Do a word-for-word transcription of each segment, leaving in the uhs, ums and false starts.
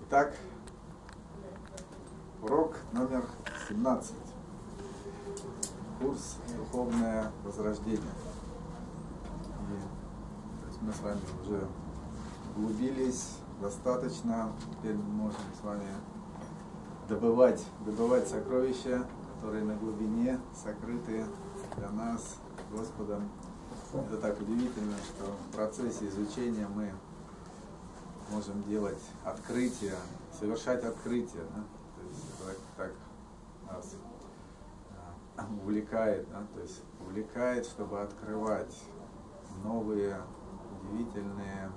Итак, урок номер семнадцать. Курс «Духовное возрождение». И, то есть мы с вами уже углубились достаточно. Теперь мы можем с вами добывать, добывать сокровища, которые на глубине сокрыты для нас Господом. Это так удивительно, что в процессе изучения мы можем делать открытия, совершать открытия. Да? То есть это так, так нас а, увлекает, да? То есть увлекает, чтобы открывать новые, удивительные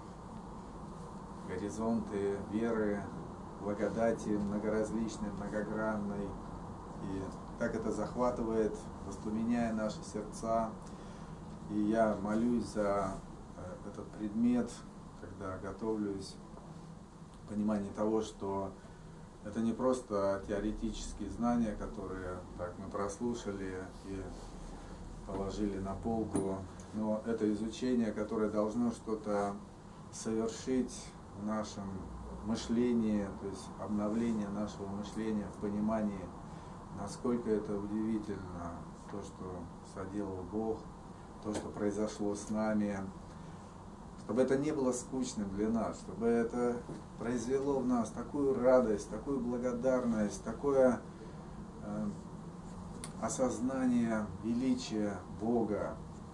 горизонты веры, благодати многоразличной, многогранной. И так это захватывает, воспламеняя наши сердца. И я молюсь за этот предмет, когда готовлюсь, понимание того, что это не просто теоретические знания, которые так мы прослушали и положили на полку, но это изучение, которое должно что-то совершить в нашем мышлении, то есть обновление нашего мышления в понимании, насколько это удивительно, то, что соделал Бог, то, что произошло с нами, чтобы это не было скучным для нас, чтобы это произвело в нас такую радость, такую благодарность, такое э, осознание величия Бога.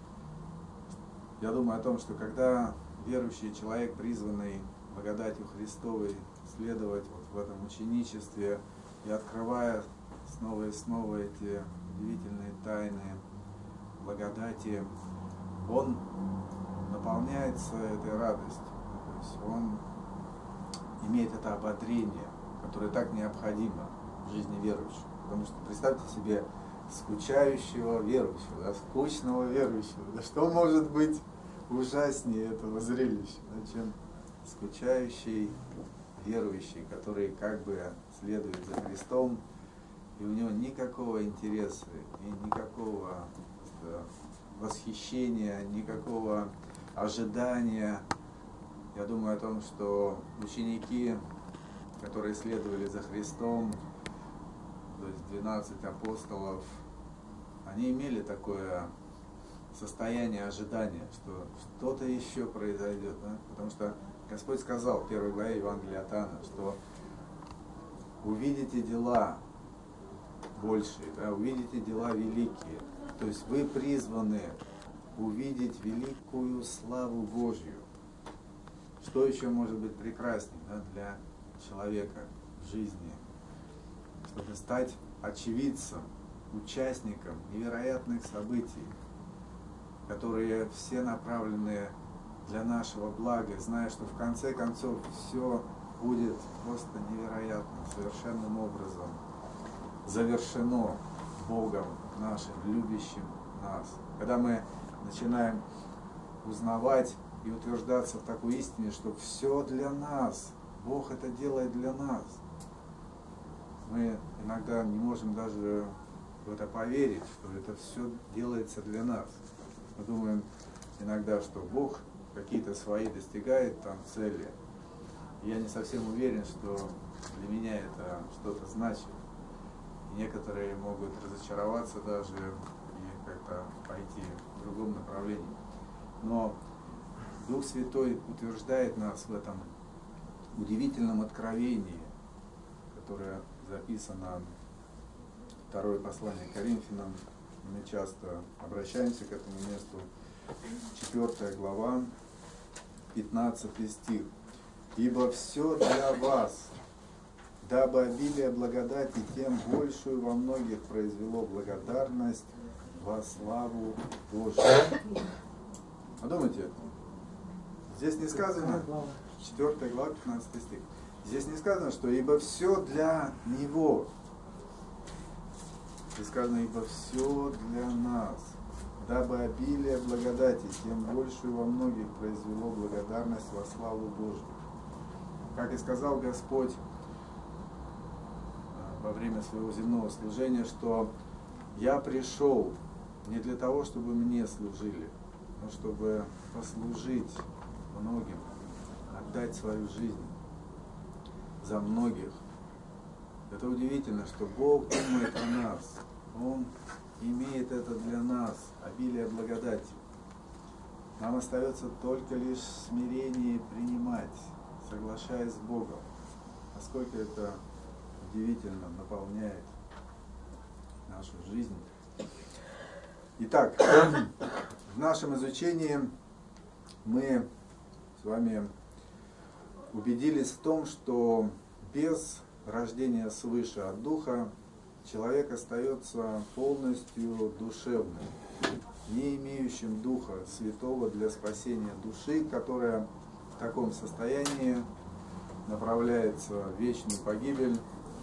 Я думаю о том, что когда верующий человек, призванный благодатью Христовой, следовать вот в этом ученичестве и открывая снова и снова эти удивительные тайны благодати, он наполняется этой радостью, то есть он имеет это ободрение, которое так необходимо в жизни верующего. Потому что представьте себе скучающего верующего, да, скучного верующего. Да что может быть ужаснее этого зрелища, да, чем скучающий верующий, который как бы следует за Христом, и у него никакого интереса и никакого восхищения, никакого ожидания. Я думаю о том, что ученики, которые следовали за Христом, то есть двенадцать апостолов, они имели такое состояние ожидания, что что-то еще произойдет. Да? Потому что Господь сказал в первой главе Евангелия от Иоанна, что увидите дела большие, да? Увидите дела великие. То есть вы призваны увидеть великую славу Божью. Что еще может быть прекраснее, да, для человека в жизни, чтобы стать очевидцем, участником невероятных событий, которые все направлены для нашего блага, зная, что в конце концов все будет просто невероятно, совершенным образом завершено Богом нашим, любящим нас. Когда мы начинаем узнавать и утверждаться в такой истине, что все для нас, Бог это делает для нас, мы иногда не можем даже в это поверить, что это все делается для нас. Мы думаем иногда, что Бог какие-то свои достигает там цели. И я не совсем уверен, что для меня это что-то значит. Некоторые могут разочароваться даже и как-то пойти в другом направлении. Но Дух Святой утверждает нас в этом удивительном откровении, которое записано в второе послание Коринфянам. Мы часто обращаемся к этому месту. четвёртая глава, пятнадцатый стих. «Ибо все для вас, дабы обилие благодати тем большую во многих произвело благодарность во славу Божию». Подумайте, здесь не сказано, четвёртая глава, пятнадцатый стих, здесь не сказано, что ибо все для Него. Здесь сказано, ибо все для нас, дабы обилие благодати тем большую во многих произвело благодарность во славу Божию. Как и сказал Господь во время своего земного служения, что я пришел не для того, чтобы мне служили, но чтобы послужить многим, отдать свою жизнь. за многих. Это удивительно, что Бог думает о нас. Он имеет это для нас, обилие благодати. Нам остается только лишь смирение принимать, соглашаясь с Богом. Насколько это удивительно наполняет нашу жизнь. Итак, в нашем изучении мы с вами убедились в том, что без рождения свыше от Духа человек остается полностью душевным, не имеющим Духа Святого для спасения души, которая в таком состоянии направляется в вечную погибель.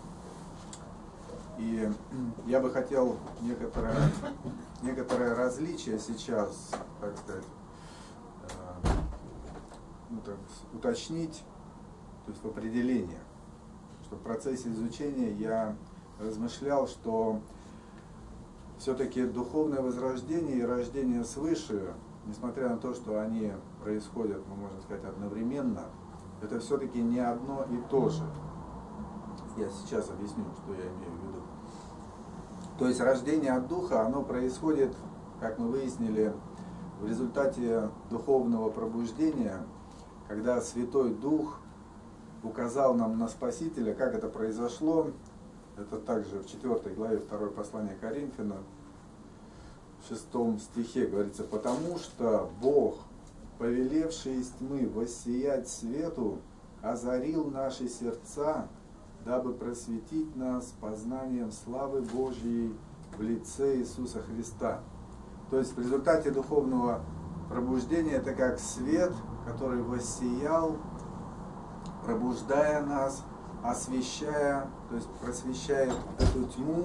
И я бы хотел некоторое, некоторое различие сейчас, так сказать, э, ну, так, уточнить, то есть в определениях. Что в процессе изучения я размышлял, что все-таки духовное возрождение и рождение свыше, несмотря на то, что они происходят, ну, можно сказать, одновременно, это все-таки не одно и то же. Я сейчас объясню, что я имею в виду. То есть рождение от Духа, оно происходит, как мы выяснили, в результате духовного пробуждения, когда Святой Дух указал нам на Спасителя. Как это произошло? Это также в четвёртой главе второго послания Коринфянам, в шестом стихе говорится: «Потому что Бог, повелевший из тьмы воссиять свету, озарил наши сердца, дабы просветить нас познанием славы Божьей в лице Иисуса Христа». То есть в результате духовного пробуждения это как свет, который воссиял, пробуждая нас, освещая, то есть просвещает эту тьму.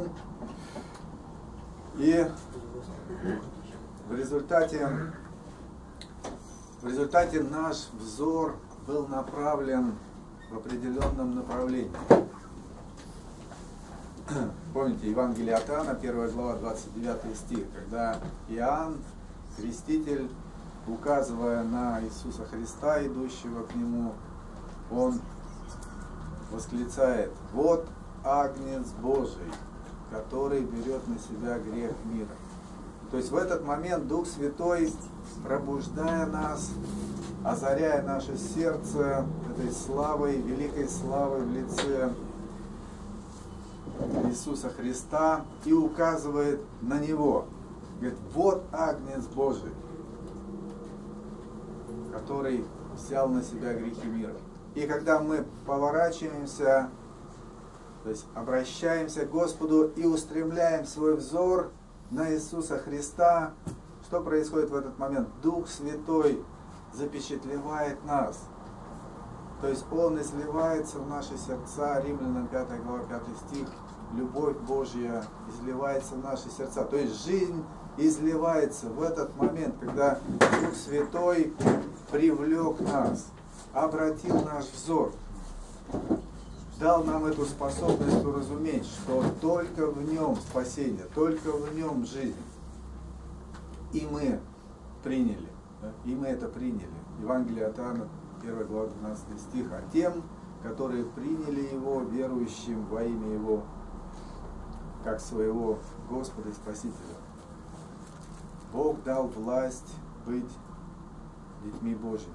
И в результате, в результате наш взор был направлен в определенном направлении. Помните Евангелие от Иоанна, первая глава, двадцать девятый стих, когда Иоанн, креститель, указывая на Иисуса Христа, идущего к нему, он восклицает: «Вот Агнец Божий, который берет на себя грех мира». То есть в этот момент Дух Святой, пробуждая нас, озаряя наше сердце этой славой, великой славой в лице Иисуса Христа, и указывает на Него. Говорит: «Вот Агнец Божий, который взял на себя грехи мира». И когда мы поворачиваемся, то есть обращаемся к Господу и устремляем свой взор на Иисуса Христа, что происходит в этот момент? Дух Святой запечатлевает нас. То есть Он изливается в наши сердца. Римлянам пятая глава, пятый стих. Любовь Божья изливается в наши сердца. То есть жизнь изливается в этот момент, когда Дух Святой привлек нас, обратил наш взор, дал нам эту способность уразуметь, что только в Нем спасение, только в Нем жизнь. И мы приняли, да? И мы это приняли. Евангелие от Иоанна, первая глава, двенадцатый стих. «А тем, которые приняли Его, верующим во имя Его, как своего Господа и Спасителя, Бог дал власть быть детьми Божьими».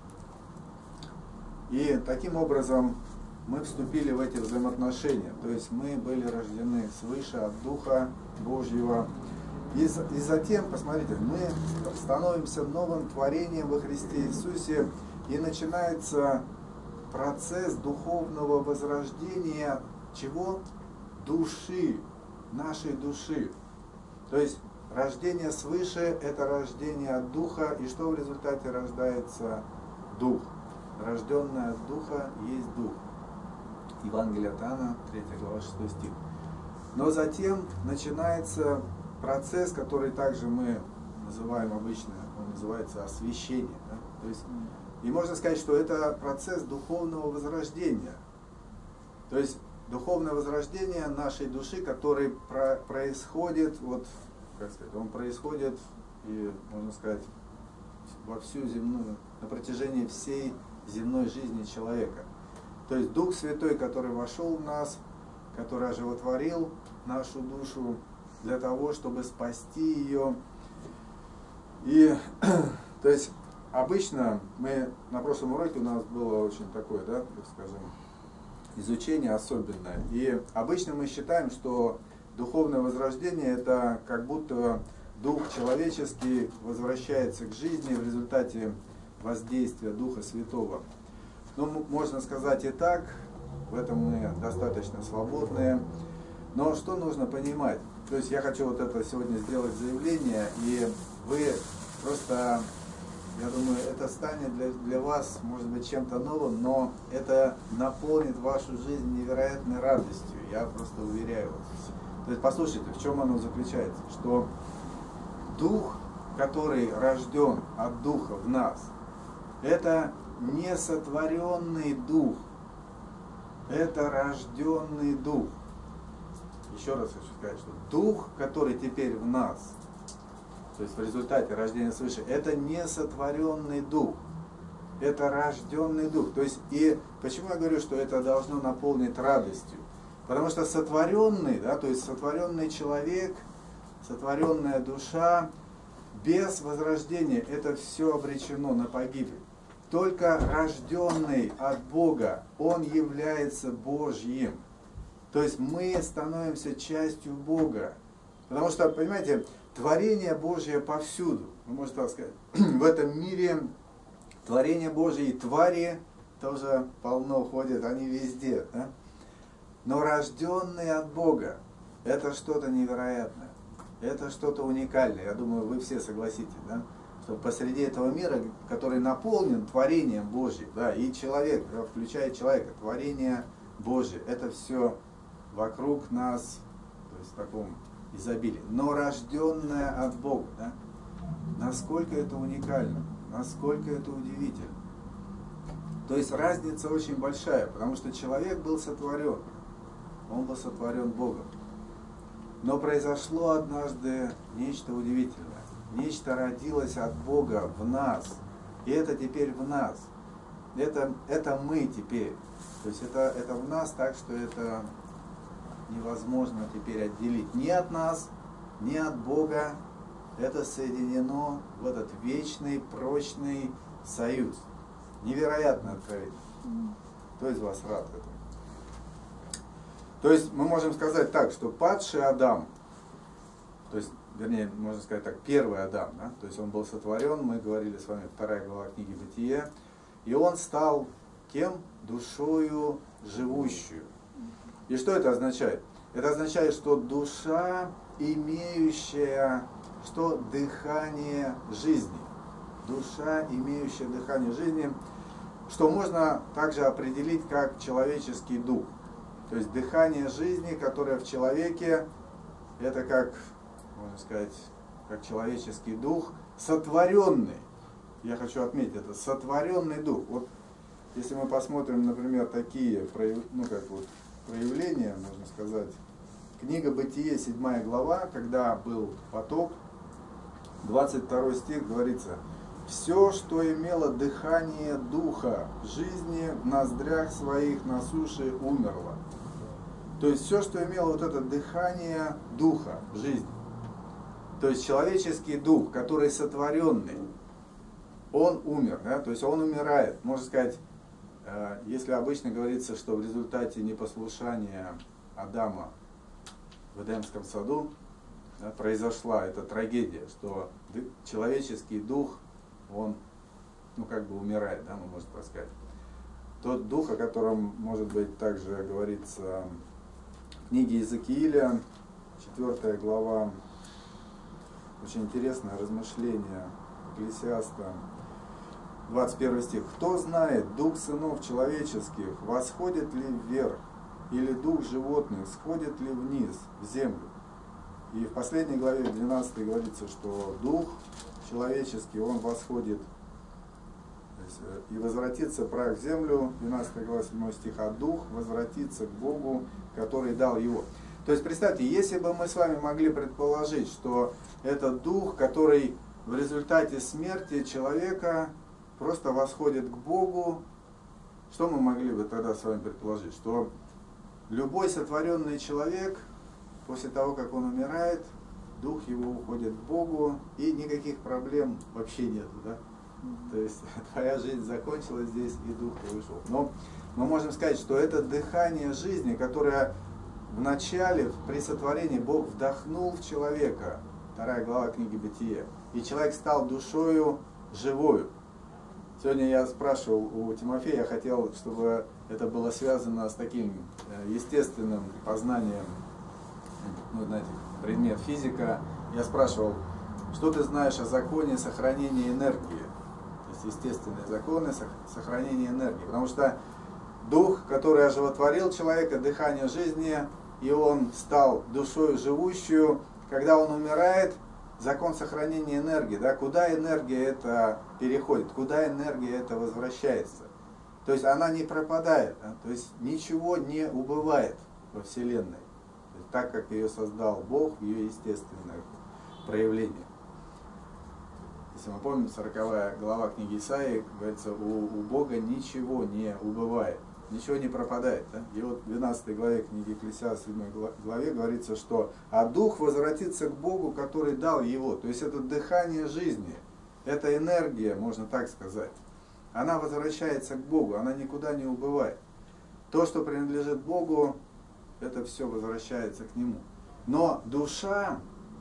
И таким образом мы вступили в эти взаимоотношения. То есть мы были рождены свыше от Духа Божьего. И, и затем, посмотрите, мы становимся новым творением во Христе Иисусе, и начинается процесс духовного возрождения чего? Души, нашей души. То есть рождение свыше – это рождение от Духа, и что в результате рождается? Дух. Рожденный от Духа есть Дух. Евангелие от Иоанна, третья глава, шестой стих. Но затем начинается процесс, который также мы называем обычно, он называется освящение. Да? То есть, и можно сказать, что это процесс духовного возрождения. То есть духовное возрождение нашей души, который про, происходит, вот, как сказать, он происходит, и, можно сказать, во всю земную, на протяжении всей земной жизни человека. То есть Дух Святой, который вошел в нас, который оживотворил нашу душу для того, чтобы спасти ее. И, то есть, обычно мы, на прошлом уроке у нас было очень такое, да, так скажем, изучение особенное. И обычно мы считаем, что духовное возрождение — это как будто дух человеческий возвращается к жизни в результате воздействия Духа Святого. Ну, можно сказать и так, в этом мы достаточно свободные. Но что нужно понимать? То есть я хочу вот это сегодня сделать заявление, и вы просто, я думаю, это станет для, для вас, может быть, чем-то новым, но это наполнит вашу жизнь невероятной радостью, я просто уверяю вас. То есть послушайте, в чем оно заключается? Что Дух, который рожден от Духа в нас, это не сотворенный Дух, это рожденный Дух. Еще раз хочу сказать, что Дух, который теперь в нас, то есть в результате рождения свыше, это не сотворенный Дух, это рожденный Дух. То есть, и почему я говорю, что это должно наполнить радостью? Потому что сотворенный, да, то есть сотворенный человек, сотворенная душа, без возрождения это все обречено на погибель. Только рожденный от Бога, он является Божьим. То есть мы становимся частью Бога. Потому что, понимаете, творение Божье повсюду. Вы можете так сказать. В этом мире творение Божье и твари тоже полно ходят, они везде. Да? Но рожденный от Бога, это что-то невероятное. Это что-то уникальное. Я думаю, вы все согласитесь, да? Что посреди этого мира, который наполнен творением Божьим, да, и человек, да, включая человека, творение Божье, это все вокруг нас, то есть в таком изобилии, но рожденное от Бога. Да? Насколько это уникально, насколько это удивительно. То есть разница очень большая, потому что человек был сотворен, он был сотворен Богом. Но произошло однажды нечто удивительное. Нечто родилось от Бога в нас. И это теперь в нас. Это, это мы теперь. То есть это, это в нас так, что это невозможно теперь отделить ни от нас, ни от Бога. Это соединено в этот вечный, прочный союз. Невероятное откровение. Кто из вас рад этому? То есть мы можем сказать так, что падший Адам, то есть, вернее, можно сказать так, первый Адам, да? То есть он был сотворен, мы говорили с вами, вторая глава книги Бытие, и он стал кем? Душою живущую. И что это означает? Это означает, что душа, имеющая, что дыхание жизни. Душа, имеющая дыхание жизни, что можно также определить как человеческий дух. То есть дыхание жизни, которое в человеке, это как, можно сказать, как человеческий дух, сотворенный. Я хочу отметить, это сотворенный дух. Вот если мы посмотрим, например, такие ну, как вот, проявления, можно сказать, книга Бытие, седьмая глава, когда был потоп, двадцать второй стих говорится: «Все, что имело дыхание духа жизни в ноздрях своих на суше, умерло». То есть все, что имело вот это дыхание духа жизни. То есть человеческий дух, который сотворенный, он умер, да? То есть он умирает. Можно сказать, если обычно говорится, что в результате непослушания Адама в Эдемском саду, да, произошла эта трагедия, что человеческий дух, он, ну, как бы умирает, да, мы можем так сказать. Тот дух, о котором, может быть, также говорится в книге Иезекииля, четвёртая глава, очень интересное размышление Экклесиаста, двадцать первый стих. «Кто знает, дух сынов человеческих восходит ли вверх, или дух животных сходит ли вниз, в землю?» И в последней главе, двенадцатой, говорится, что дух человеческий, он восходит, есть, и возвратится прах в землю, двенадцатая глава, седьмой стих, а дух возвратится к Богу, который дал его. То есть представьте, если бы мы с вами могли предположить, что это дух, который в результате смерти человека просто восходит к Богу, что мы могли бы тогда с вами предположить? Что любой сотворенный человек, после того, как он умирает, дух его уходит к Богу, и никаких проблем вообще нету, да? То есть твоя жизнь закончилась здесь, и дух твой ушел. Но мы можем сказать, что это дыхание жизни, которое в начале, при сотворении, Бог вдохнул в человека, вторая глава книги Бытия, и человек стал душою живою. Сегодня я спрашивал у Тимофея, я хотел, чтобы это было связано с таким естественным познанием, ну, знаете, предмет физика. Я спрашивал, что ты знаешь о законе сохранения энергии? То есть естественные законы сохранения энергии. Потому что дух, который оживотворил человека, дыхание жизни, и он стал душою живущую, когда он умирает, закон сохранения энергии, да, куда энергия это переходит, куда энергия это возвращается. То есть она не пропадает, да, то есть ничего не убывает во Вселенной, есть, так как ее создал Бог в ее естественных проявлениях. Если мы помним, сороковая глава книги Исаии, говорится, у, у Бога ничего не убывает, ничего не пропадает. Да? И вот в двенадцатой главе книги Екклесиаста, седьмой главе говорится, что «а дух возвратится к Богу, который дал его». То есть это дыхание жизни, это энергия, можно так сказать. Она возвращается к Богу, она никуда не убывает. То, что принадлежит Богу, это все возвращается к Нему. Но душа,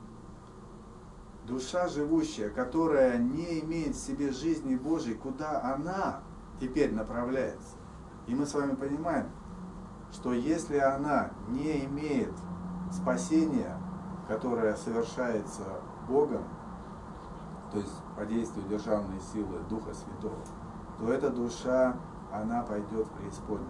душа живущая, которая не имеет в себе жизни Божьей, куда она теперь направляется? И мы с вами понимаем, что если она не имеет спасения, которое совершается Богом, то есть по действию державной силы Духа Святого, то эта душа, она пойдет в преисподнюю.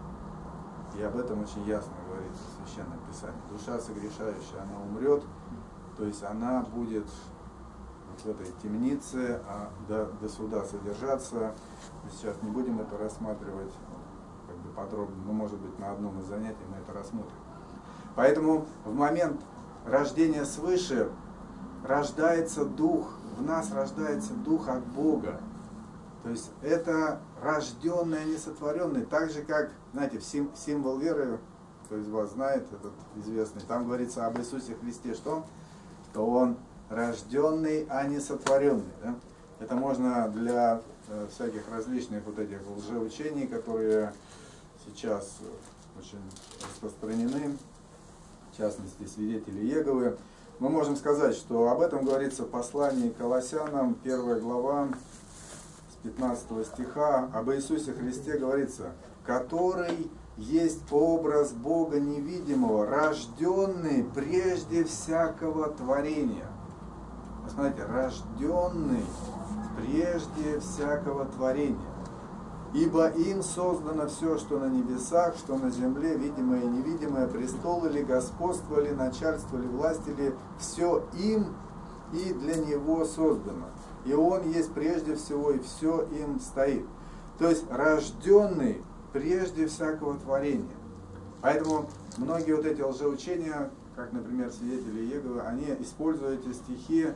И об этом очень ясно говорится в Священном Писании. Душа согрешающая, она умрет, то есть она будет в этой темнице а до, до суда содержаться. Мы сейчас не будем это рассматривать как бы подробно, но может быть на одном из занятий мы это рассмотрим. Поэтому в момент рождения свыше рождается дух, в нас рождается дух от Бога. То есть это рожденный, а не сотворенный. Так же, как, знаете, сим, символ веры, кто из вас знает, этот известный, там говорится об Иисусе Христе, что? Что Он рожденный, а не сотворенный. Да? Это можно для э, всяких различных вот этих лжеучений, которые сейчас очень распространены, в частности, свидетели Иеговы. Мы можем сказать, что об этом говорится в послании к Колоссянам, первая глава, с пятнадцатого стиха, об Иисусе Христе говорится, который есть образ Бога невидимого, рожденный прежде всякого творения. Посмотрите, рожденный прежде всякого творения. Ибо им создано все, что на небесах, что на земле, видимое и невидимое, престолы ли, господство ли, начальство ли, власти ли, все им и для него создано. И он есть прежде всего, и все им стоит. То есть рожденный прежде всякого творения. Поэтому многие вот эти лжеучения, как, например, свидетели Иеговы, они используют эти стихи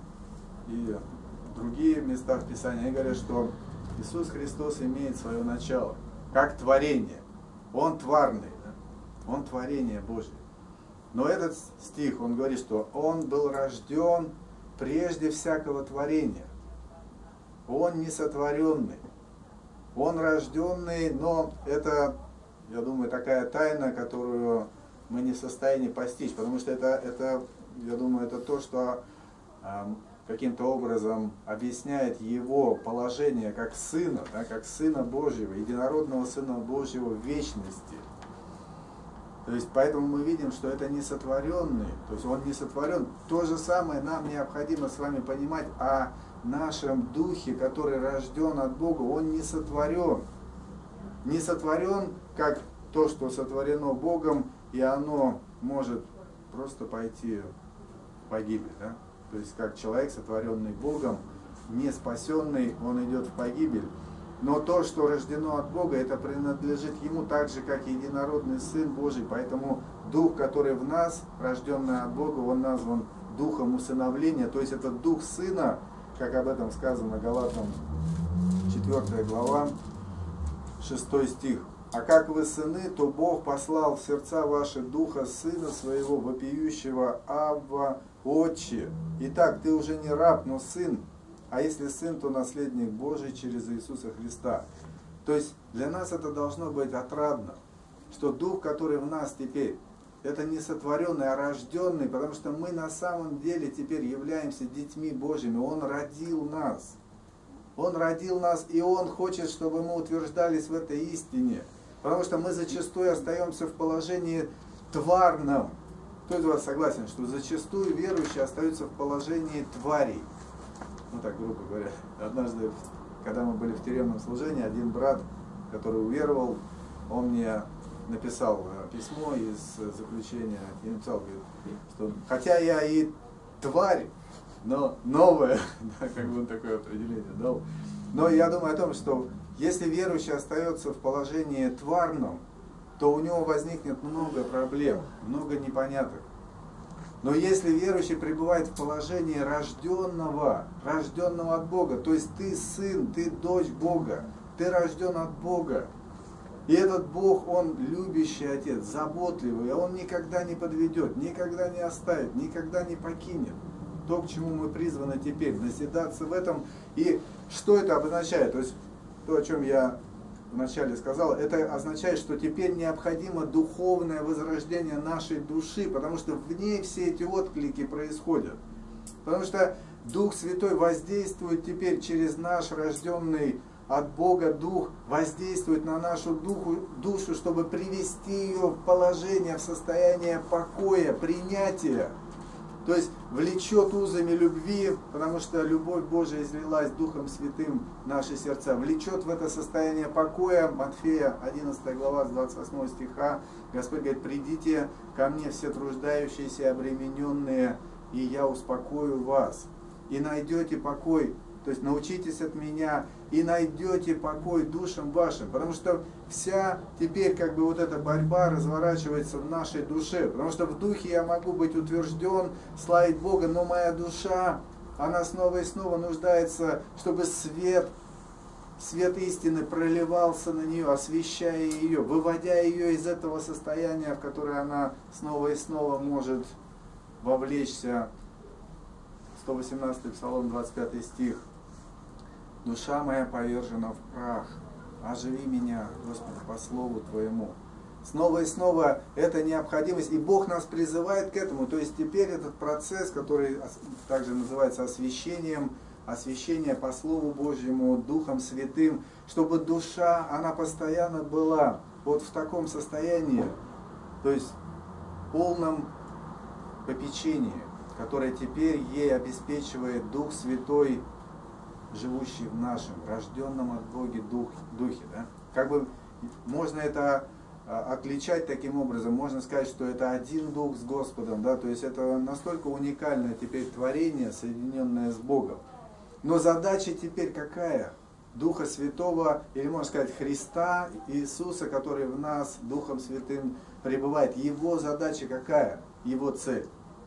и другие места в Писании. Они говорят, что Иисус Христос имеет свое начало, как творение. Он тварный, да? Он творение Божье. Но этот стих, он говорит, что Он был рожден прежде всякого творения. Он не сотворенный. Он рожденный, но это, я думаю, такая тайна, которую мы не в состоянии постичь, потому что это, это я думаю, это то, что э, каким-то образом объясняет его положение как сына, да, как сына Божьего, единородного сына Божьего в вечности. То есть поэтому мы видим, что это не сотворенный, то есть он не сотворен. То же самое нам необходимо с вами понимать о нашем духе, который рожден от Бога. Он не сотворен. Не сотворен, как то, что сотворено Богом, и оно может просто пойти в погибель. Да? То есть как человек, сотворенный Богом, не спасенный, он идет в погибель. Но то, что рождено от Бога, это принадлежит Ему так же, как и единородный Сын Божий. Поэтому Дух, который в нас, рожденный от Бога, он назван Духом усыновления. То есть это Дух Сына, как об этом сказано Галатам четвёртая глава, шестой стих. «А как вы сыны, то Бог послал в сердца ваши духа Сына Своего, вопиющего Абба, Отче. Итак, ты уже не раб, но сын, а если сын, то наследник Божий через Иисуса Христа». То есть для нас это должно быть отрадно, что Дух, который в нас теперь, это не сотворенный, а рожденный, потому что мы на самом деле теперь являемся детьми Божьими. Он родил нас. Он родил нас, и Он хочет, чтобы мы утверждались в этой истине. Потому что мы зачастую остаемся в положении тварном. Кто из вас согласен, что зачастую верующие остаются в положении тварей? Ну так, грубо говоря. Однажды, когда мы были в тюремном служении, один брат, который уверовал, он мне написал письмо из заключения и написал, говорит, что хотя я и тварь, но новая, да, как бы он такое определение дал. Но я думаю о том, что если верующий остается в положении тварном, то у него возникнет много проблем, много непоняток. Но если верующий пребывает в положении рожденного, рожденного от Бога, то есть ты сын, ты дочь Бога, ты рожден от Бога, и этот Бог, Он любящий Отец, заботливый, Он никогда не подведет, никогда не оставит, никогда не покинет. То, к чему мы призваны теперь, наседаться в этом. И что это обозначает? То есть, то, о чем я вначале сказал, это означает, что теперь необходимо духовное возрождение нашей души, потому что в ней все эти отклики происходят. Потому что Дух Святой воздействует теперь через наш рожденный от Бога Дух, воздействует на нашу духу, душу, чтобы привести ее в положение, в состояние покоя, принятия. То есть влечет узами любви, потому что любовь Божия излилась Духом Святым в наши сердца. Влечет в это состояние покоя. Матфея одиннадцатая глава с двадцать восьмого стиха. Господь говорит: придите ко мне все труждающиеся и обремененные, и я успокою вас. И найдете покой. То есть научитесь от меня и найдете покой душам вашим. Потому что вся теперь как бы вот эта борьба разворачивается в нашей душе. Потому что в духе я могу быть утвержден, славить Бога, но моя душа, она снова и снова нуждается, чтобы свет, свет истины проливался на нее, освещая ее, выводя ее из этого состояния, в которое она снова и снова может вовлечься. сто восемнадцатый Псалом, двадцать пятый стих. «Душа моя повержена в прах, оживи меня, Господи, по слову Твоему». Снова и снова это необходимость, и Бог нас призывает к этому. То есть теперь этот процесс, который также называется освящением, освящение по Слову Божьему, Духом Святым, чтобы душа, она постоянно была вот в таком состоянии, то есть в полном попечении, которое теперь ей обеспечивает Дух Святой, живущий в нашем, рожденном от Бога дух, Духе. Да? Как бы можно это а, отличать таким образом, можно сказать, что это один Дух с Господом, да? То есть это настолько уникальное теперь творение, соединенное с Богом. Но задача теперь какая? Духа Святого, или можно сказать Христа, Иисуса, который в нас Духом Святым пребывает. Его задача какая? Его цель?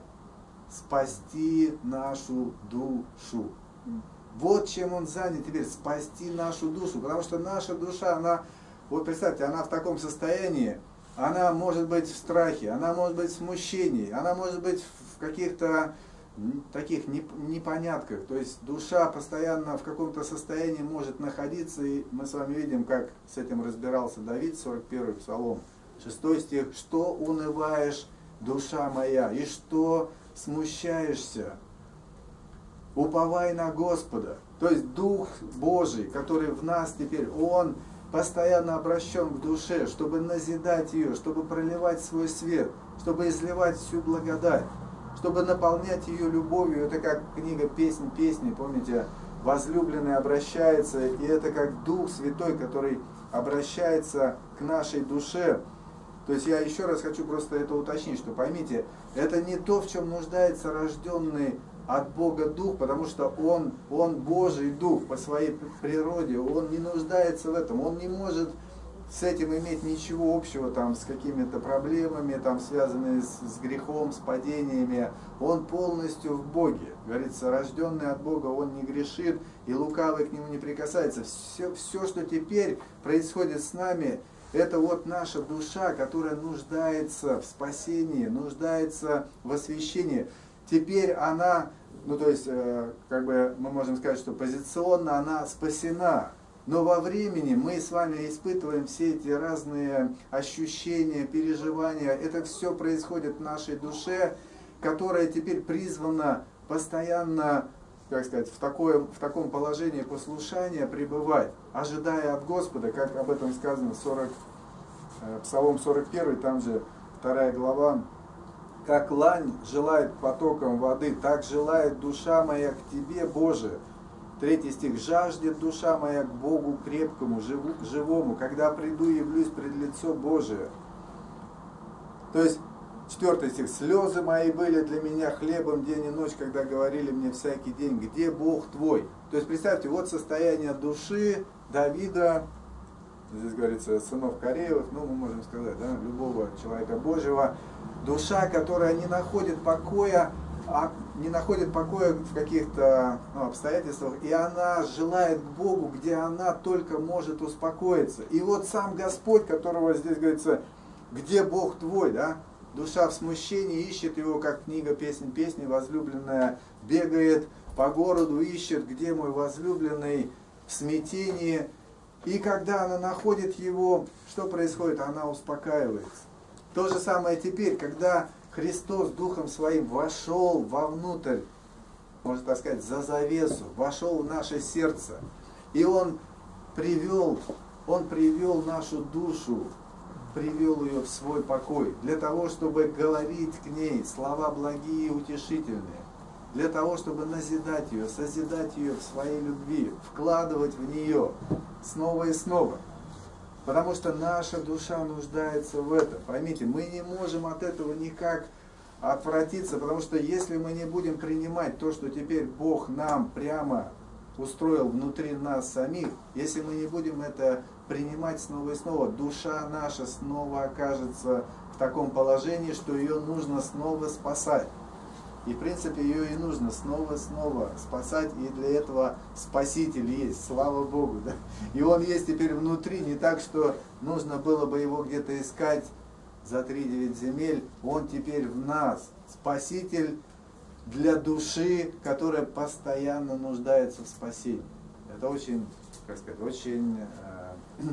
Спасти нашу душу. Вот чем он занят теперь, спасти нашу душу. Потому что наша душа, она, вот представьте, она в таком состоянии, она может быть в страхе, она может быть в смущении, она может быть в каких-то таких непонятках. То есть душа постоянно в каком-то состоянии может находиться, и мы с вами видим, как с этим разбирался Давид, сорок первый Псалом, шестой стих. «Что унываешь, душа моя, и что смущаешься? Уповай на Господа». То есть Дух Божий, который в нас теперь, Он постоянно обращен к душе, чтобы назидать ее, чтобы проливать свой свет, чтобы изливать всю благодать, чтобы наполнять ее любовью. Это как книга «Песнь песни», помните, возлюбленный обращается, и это как Дух Святой, который обращается к нашей душе. То есть я еще раз хочу просто это уточнить, что поймите, это не то, в чем нуждается рожденный от Бога Дух, потому что Он, Он Божий Дух по своей природе, Он не нуждается в этом, Он не может с этим иметь ничего общего там, с какими-то проблемами, там, связанными с, с грехом, с падениями. Он полностью в Боге. Говорится, рожденный от Бога, он не грешит, и лукавый к нему не прикасается. Все, все, что теперь происходит с нами, это вот наша душа, которая нуждается в спасении, нуждается в освящении. Теперь она, ну то есть, э, как бы мы можем сказать, что позиционно она спасена. Но во времени мы с вами испытываем все эти разные ощущения, переживания. Это все происходит в нашей душе, которая теперь призвана постоянно, как сказать, в, такое, в таком положении послушания пребывать, ожидая от Господа, как об этом сказано в сорок, Псалом сорок один, там же вторая глава. «Как лань желает потоком воды, так желает душа моя к Тебе, Боже». Третий стих. «Жаждет душа моя к Богу крепкому, живу, живому, когда приду и явлюсь пред лицо Божие». То есть, четвертый стих. «Слезы мои были для меня хлебом день и ночь, когда говорили мне всякий день, где Бог твой». То есть, представьте, вот состояние души Давида, здесь говорится, сынов Кореевых, ну, мы можем сказать, да, любого человека Божьего, душа, которая не находит покоя, а не находит покоя в каких-то ну, обстоятельствах, и она желает к Богу, где она только может успокоиться. И вот сам Господь, которого здесь говорится, где Бог твой, да? Душа в смущении ищет его, как книга «Песнь песни», возлюбленная бегает по городу, ищет, где мой возлюбленный, в смятении. И когда она находит его, что происходит? Она успокаивается. То же самое теперь, когда Христос Духом Своим вошел вовнутрь, можно так сказать, за завесу, вошел в наше сердце. И Он привел, Он привел нашу душу, привел ее в свой покой, для того, чтобы говорить к ней слова благие и утешительные, для того, чтобы назидать ее, созидать ее в своей любви, вкладывать в нее снова и снова. Потому что наша душа нуждается в этом. Поймите, мы не можем от этого никак отвратиться, потому что если мы не будем принимать то, что теперь Бог нам прямо устроил внутри нас самих, если мы не будем это принимать снова и снова, душа наша снова окажется в таком положении, что ее нужно снова спасать. И в принципе ее и нужно снова-снова спасать, и для этого Спаситель есть, слава Богу. Да? И Он есть теперь внутри, не так, что нужно было бы его где-то искать за три девять земель, Он теперь в нас, Спаситель для души, которая постоянно нуждается в спасении. Это очень, как сказать, очень э,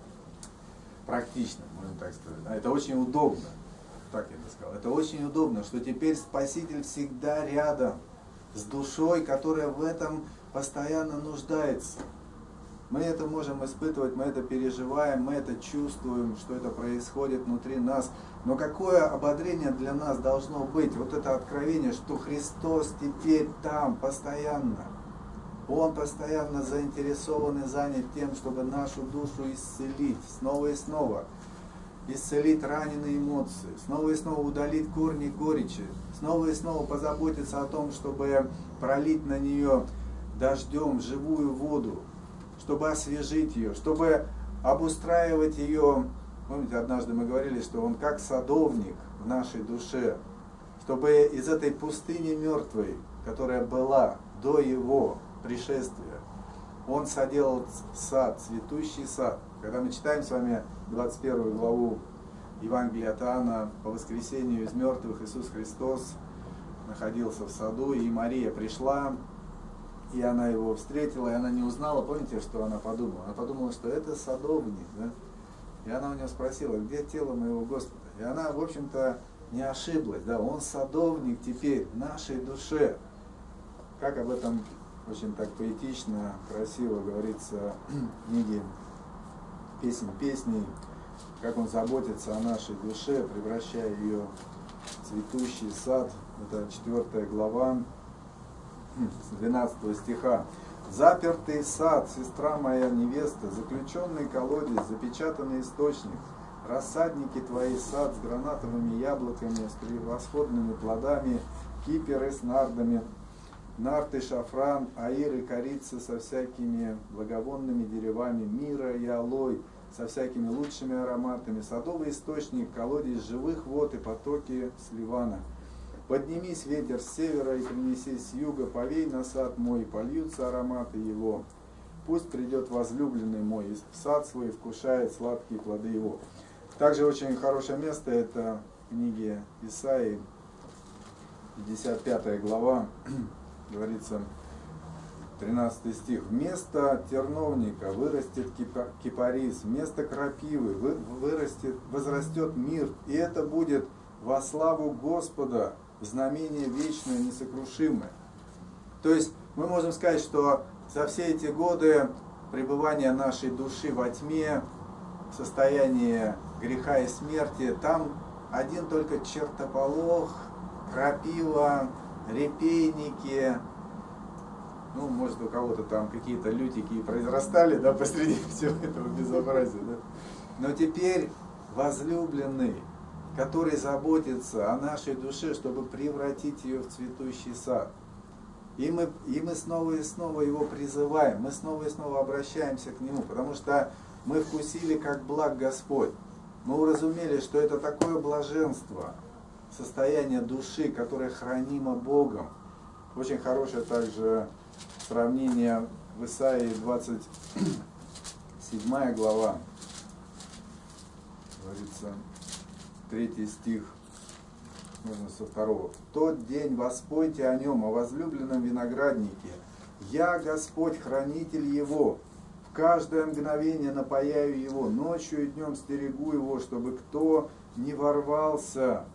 практично, можно так сказать. Это очень удобно. Так я бы сказал. Это очень удобно, что теперь Спаситель всегда рядом с душой, которая в этом постоянно нуждается. Мы это можем испытывать, мы это переживаем, мы это чувствуем, что это происходит внутри нас. Но какое ободрение для нас должно быть? Вот это откровение, что Христос теперь там постоянно. Он постоянно заинтересован и занят тем, чтобы нашу душу исцелить снова и снова. Исцелить раненые эмоции, снова и снова удалить корни горечи, снова и снова позаботиться о том, чтобы пролить на нее дождем живую воду, чтобы освежить ее, чтобы обустраивать ее. Помните, однажды мы говорили, что Он как садовник в нашей душе, чтобы из этой пустыни мертвой, которая была до Его пришествия, Он соделал сад, цветущий сад. Когда мы читаем с вами двадцать первую главу Евангелия от Иоанна, по воскресению из мертвых Иисус Христос находился в саду, и Мария пришла, и она его встретила, и она не узнала, помните, что она подумала? Она подумала, что это садовник, да? И она у него спросила, где тело моего Господа? И она, в общем-то, не ошиблась, да? Он садовник теперь в нашей душе. Как об этом очень так поэтично, красиво говорится в книге «Песнь песней», как Он заботится о нашей душе, превращая ее в цветущий сад. Это четвёртая глава, с двенадцатого стиха. «Запертый сад, сестра моя невеста, заключенный колодец, запечатанный источник, рассадники твои сад с гранатовыми яблоками, с превосходными плодами, киперы с нардами, нарты, шафран, аир и корица со всякими благовонными деревами, мира и алой, со всякими лучшими ароматами, садовый источник, колодец живых вод и потоки с Ливана. Поднимись, ветер с севера, и принеси с юга, повей на сад мой, и польются ароматы его. Пусть придет возлюбленный мой в сад свой и вкушает сладкие плоды его. Также очень хорошее место, это в книге Исаии, пятьдесят пятая глава, говорится, тринадцатый стих. Вместо терновника вырастет кипарис, вместо крапивы вырастет, возрастет мир, и это будет во славу Господа, знамение вечное, несокрушимое. То есть мы можем сказать, что за все эти годы пребывания нашей души во тьме, в состоянии греха и смерти, там один только чертополох, крапива, репейники, ну, может, у кого-то там какие-то лютики и произрастали, да, посреди всего этого безобразия, да. Но теперь возлюбленный, который заботится о нашей душе, чтобы превратить ее в цветущий сад. И мы, и мы снова и снова его призываем, мы снова и снова обращаемся к нему, потому что мы вкусили, как благ Господь. Мы уразумели, что это такое блаженство, состояние души, которое хранимо Богом. Очень хорошее также сравнение в Исаии, двадцать седьмая глава, говорится, третий стих. Можно со второго. В тот день воспойте о нем, о возлюбленном винограднике. Я, Господь, хранитель его. В каждое мгновение напояю его, ночью и днем стерегу его, чтобы кто не ворвался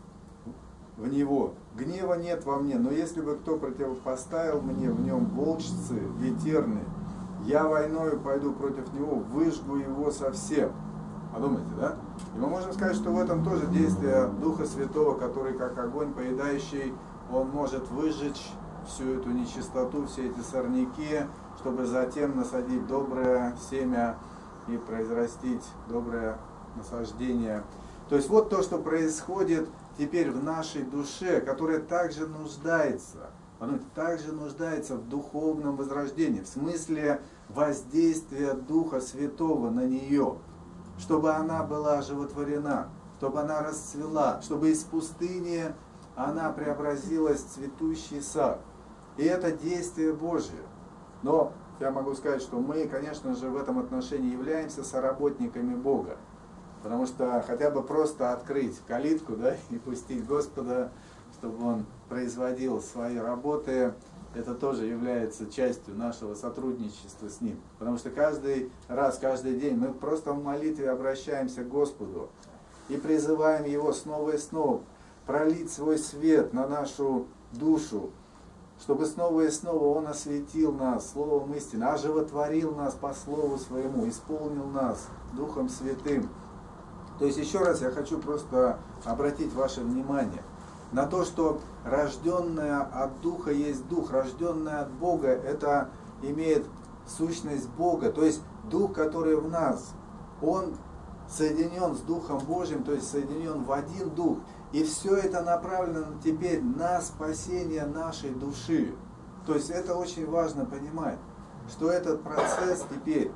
в него. Гнева нет во мне, но если бы кто противопоставил мне в нем волчцы ветерные, я войною пойду против него, выжгу его совсем. Подумайте, да? И мы можем сказать, что в этом тоже действие Духа Святого, который как огонь поедающий, он может выжечь всю эту нечистоту, все эти сорняки, чтобы затем насадить доброе семя и произрастить доброе насаждение. То есть вот то, что происходит теперь в нашей душе, которая также нуждается, она также нуждается в духовном возрождении, в смысле воздействия Духа Святого на нее, чтобы она была оживотворена, чтобы она расцвела, чтобы из пустыни она преобразилась в цветущий сад. И это действие Божие. Но я могу сказать, что мы, конечно же, в этом отношении являемся соработниками Бога. Потому что хотя бы просто открыть калитку, да, и пустить Господа, чтобы Он производил свои работы, это тоже является частью нашего сотрудничества с Ним. Потому что каждый раз, каждый день мы просто в молитве обращаемся к Господу и призываем Его снова и снова пролить свой свет на нашу душу, чтобы снова и снова Он осветил нас Словом истины, оживотворил нас по Слову Своему, исполнил нас Духом Святым. То есть еще раз я хочу просто обратить ваше внимание на то, что рожденное от Духа есть Дух, рожденное от Бога, это имеет сущность Бога, то есть Дух, который в нас, Он соединен с Духом Божьим, то есть соединен в один Дух. И все это направлено теперь на спасение нашей души. То есть это очень важно понимать, что этот процесс теперь,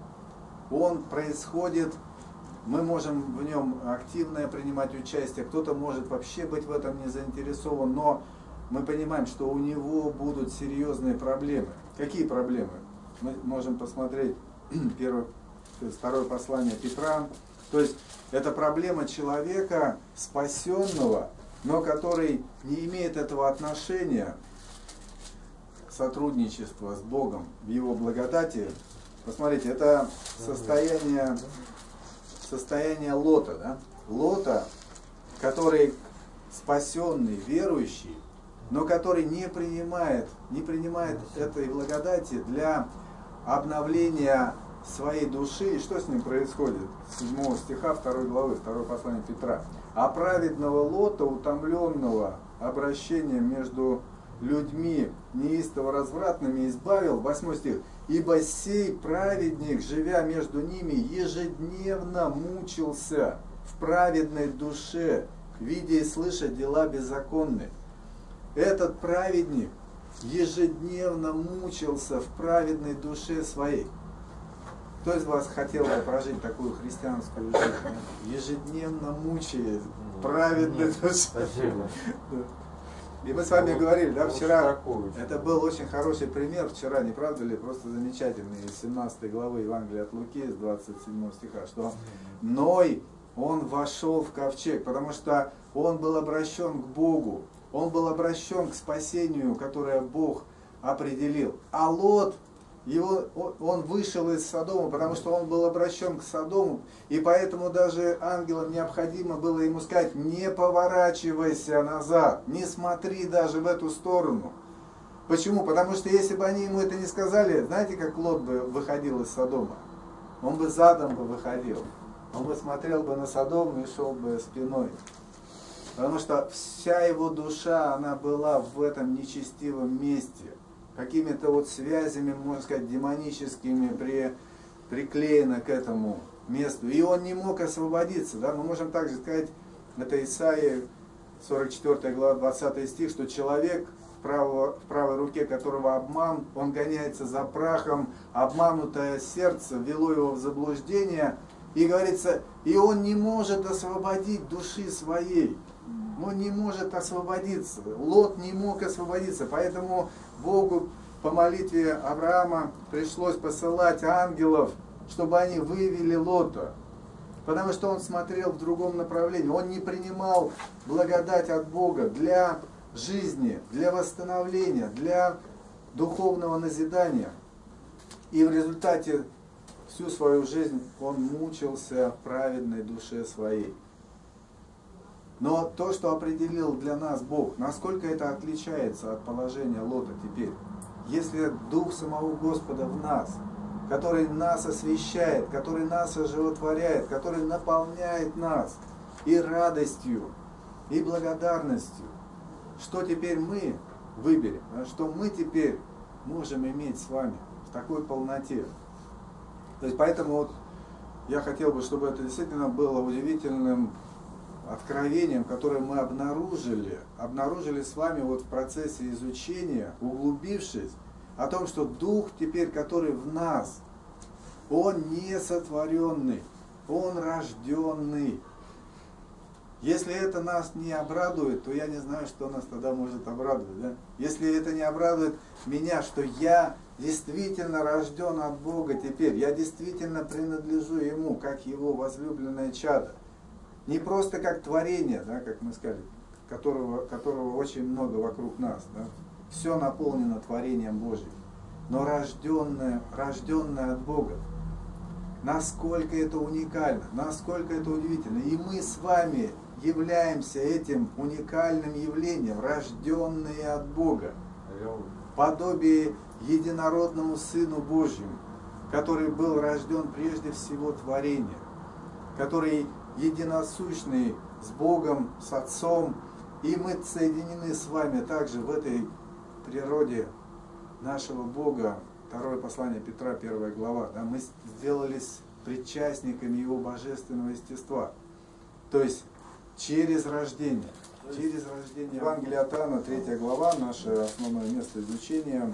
он происходит, мы можем в нем активно принимать участие, кто-то может вообще быть в этом не заинтересован, но мы понимаем, что у него будут серьезные проблемы. Какие проблемы? Мы можем посмотреть первое, второе послание Петра. То есть это проблема человека спасенного, но который не имеет этого отношения, сотрудничества с Богом в Его благодати. Посмотрите, это состояние, состояние Лота. Да? Лота, который спасенный, верующий, но который не принимает, не принимает этой благодати для обновления своей души. И что с ним происходит? С седьмого стиха второй главы, второе послание Петра. А праведного Лота, утомленного обращением между людьми неистово развратными, избавил, восьмой стих, ибо сей праведник, живя между ними, ежедневно мучился в праведной душе, видя и слыша дела беззаконные. Этот праведник ежедневно мучился в праведной душе своей. Кто из вас хотел бы прожить такую христианскую жизнь, ежедневно мучаясь, праведной душой? И мы с вами говорили, да, вчера, это был очень хороший пример вчера, не правда ли, просто замечательный, из семнадцатой главы Евангелия от Луки, с двадцать седьмого стиха, что Ной, он вошел в ковчег, потому что он был обращен к Богу, он был обращен к спасению, которое Бог определил. А Лот, его, он вышел из Содома, потому что он был обращен к Содому, и поэтому даже ангелам необходимо было ему сказать: не поворачивайся назад, не смотри даже в эту сторону. Почему? Потому что если бы они ему это не сказали, знаете, как Лот бы выходил из Содома? Он бы задом бы выходил, он бы смотрел бы на Содом и шел бы спиной. Потому что вся его душа, она была в этом нечестивом месте. Какими-то вот связями, можно сказать, демоническими при, приклеено к этому месту. И он не мог освободиться. Да? Мы можем также сказать, это Исаия, сорок четвёртая глава, двадцатый стих, что человек, в, право, в правой руке которого обман, он гоняется за прахом, обманутое сердце вело его в заблуждение. И говорится, и он не может освободить души своей. Он не может освободиться. Лот не мог освободиться. Поэтому Богу по молитве Авраама пришлось посылать ангелов, чтобы они вывели Лота. Потому что он смотрел в другом направлении. Он не принимал благодать от Бога для жизни, для восстановления, для духовного назидания. И в результате всю свою жизнь он мучился в праведной душе своей. Но то, что определил для нас Бог, насколько это отличается от положения Лота теперь. Если Дух самого Господа в нас, который нас освящает, который нас оживотворяет, который наполняет нас и радостью, и благодарностью, что теперь мы выберем, что мы теперь можем иметь с вами в такой полноте. То есть поэтому вот я хотел бы, чтобы это действительно было удивительным откровением, которое мы обнаружили, обнаружили с вами вот в процессе изучения, углубившись, о том, что Дух теперь, который в нас, Он не сотворенный, Он рожденный. Если это нас не обрадует, то я не знаю, что нас тогда может обрадовать. Да? Если это не обрадует меня, что я действительно рожден от Бога теперь, я действительно принадлежу Ему, как Его возлюбленное чадо. Не просто как творение, да, как мы сказали, которого, которого очень много вокруг нас. Да? Все наполнено творением Божьим. Но рожденное, рожденное от Бога. Насколько это уникально, насколько это удивительно. И мы с вами являемся этим уникальным явлением, рожденные от Бога. Подобие единородному Сыну Божьему, который был рожден прежде всего творения, который единосущный с Богом, с Отцом, и мы соединены с вами также в этой природе нашего Бога. Второе послание Петра, первая глава. Да, мы сделались причастниками Его божественного естества. То есть через рождение. Через рождение. Евангелие от Иоанна, третья глава, наше основное место изучения.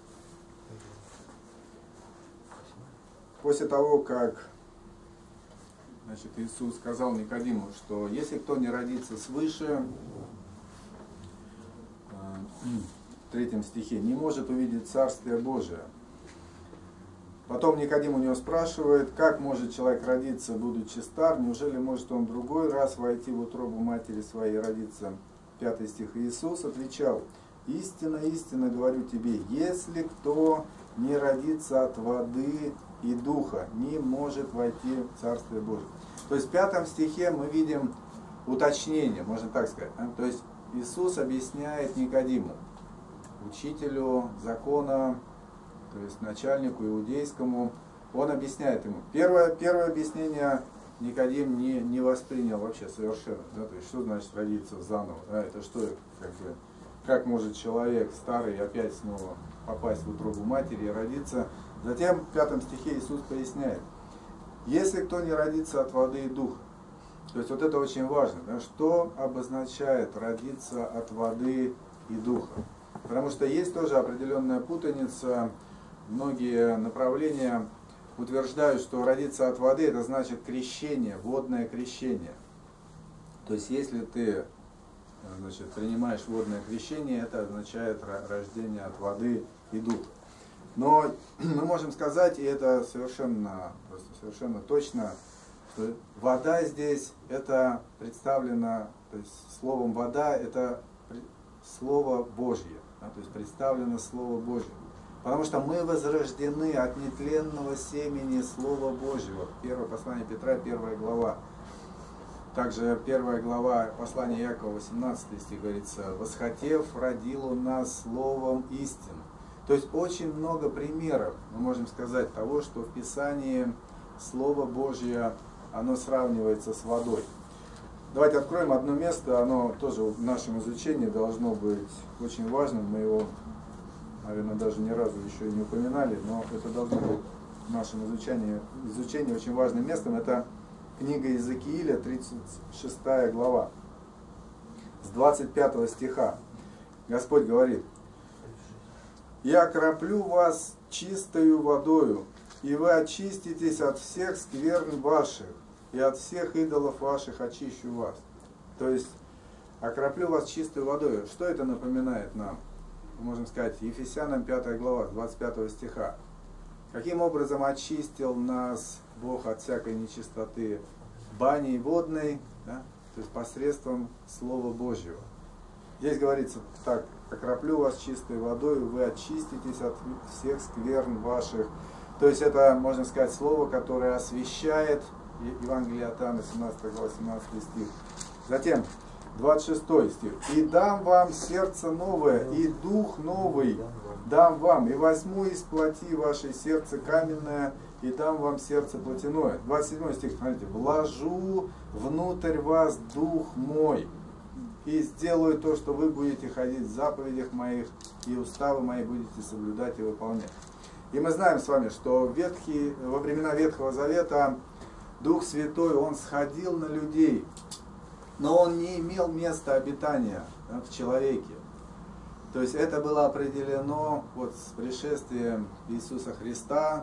После того, как Значит, Иисус сказал Никодиму, что если кто не родится свыше, в третьем стихе, не может увидеть Царствие Божие. Потом Никодим у него спрашивает, как может человек родиться, будучи стар, неужели может он другой раз войти в утробу матери своей и родиться? Пятый стих. Иисус отвечал, истинно, истинно говорю тебе, если кто не родится от воды и духа, не может войти в Царствие Божие. То есть в пятом стихе мы видим уточнение, можно так сказать. Да? То есть Иисус объясняет Никодиму, учителю закона, то есть начальнику иудейскому, он объясняет ему. Первое, первое объяснение Никодим не, не воспринял вообще совершенно. Да? То есть что значит родиться заново? Да? Это что, как бы, как может человек старый опять снова попасть в утробу матери и родиться? Затем в пятом стихе Иисус поясняет, если кто не родится от воды и духа, то есть вот это очень важно, да, что обозначает родиться от воды и духа. Потому что есть тоже определенная путаница, многие направления утверждают, что родиться от воды — это значит крещение, водное крещение. То есть если ты, значит, принимаешь водное крещение, это означает рождение от воды и духа. Но мы можем сказать, и это совершенно, просто совершенно точно, что вода здесь это представлено, то есть словом вода это Слово Божье, да, то есть представлено Слово Божье. Потому что мы возрождены от нетленного семени Слова Божьего. Первое послание Петра, первая глава. Также первая глава послания Иакова, восемнадцатый стих говорится: «Восхотев, родил он нас словом истины». То есть очень много примеров, мы можем сказать, того, что в Писании Слово Божье, оно сравнивается с водой. Давайте откроем одно место, оно тоже в нашем изучении должно быть очень важным. Мы его, наверное, даже ни разу еще и не упоминали, но это должно быть в нашем изучении, изучении очень важным местом. Это книга Иезекииля, тридцать шестая глава, с двадцать пятого стиха. Господь говорит: «Я окроплю вас чистою водою, и вы очиститесь от всех скверн ваших, и от всех идолов ваших очищу вас». То есть, окроплю вас чистой водой. Что это напоминает нам? Мы можем сказать, Ефесянам пятая глава, двадцать пятого стиха. Каким образом очистил нас Бог от всякой нечистоты? Баней водной, да? То есть посредством Слова Божьего. Здесь говорится так: окроплю вас чистой водой, вы очиститесь от всех скверн ваших. То есть это, можно сказать, слово, которое освящает. Евангелие от Иоанна, семнадцатая глава, семнадцатый стих. Затем двадцать шестой стих. «И дам вам сердце новое, и дух новый дам вам, и возьму из плоти вашей сердце каменное, и дам вам сердце плотяное». двадцать седьмой стих, смотрите. «Вложу внутрь вас дух мой, и сделаю то, что вы будете ходить в заповедях моих, и уставы мои будете соблюдать и выполнять». И мы знаем с вами, что в ветхий, во времена Ветхого Завета Дух Святой, Он сходил на людей, но Он не имел места обитания, да, в человеке. То есть это было определено вот с пришествием Иисуса Христа,